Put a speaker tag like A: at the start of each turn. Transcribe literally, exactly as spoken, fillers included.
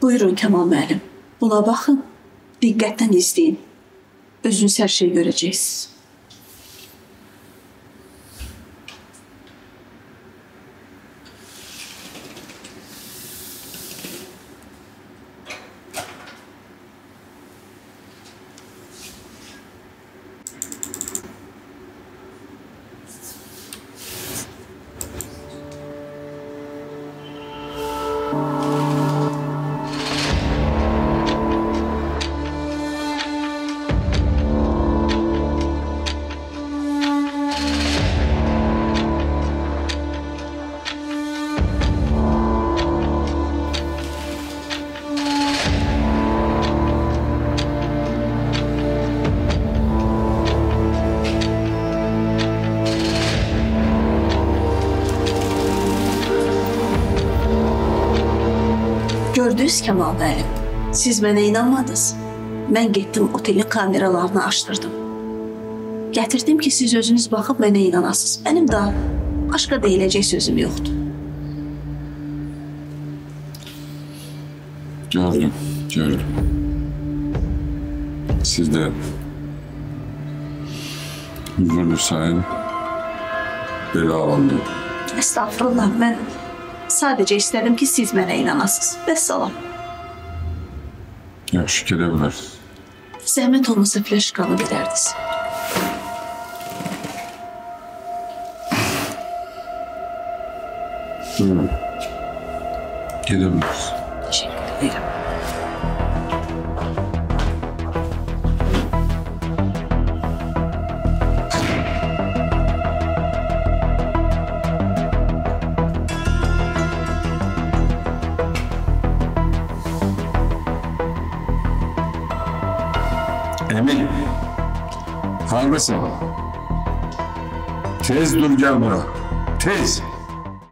A: Buyurun Kemal müəllim. Buna baxın, diqqətlə izləyin. Özünüz hər şeyi görəcəksiniz. Gördünüz Kemal müəllim, siz mənə inanmadınız. Mən getdim otelin kameralarını açdırdım. Gətirdim ki, siz özünüz baxıb mənə inanasınız. Mənim daha başqa deyiləcək sözüm yoxdur.
B: Gördüm, gördüm. Siz də üzülür sayın, belə alındı.
A: Estağfurullah, mən sadəcə istədim ki, siz mənə inanasınız. Vəssalam.
B: Yaxşı, gedə bilərsiniz.
A: Zəhmət olmasa flaşkanı verərdiniz.
B: Buyurun. Gedə bilərsiniz.
A: Teşekkür ederim.
B: Emin, haklısın. Tez dur gel bura. Tez.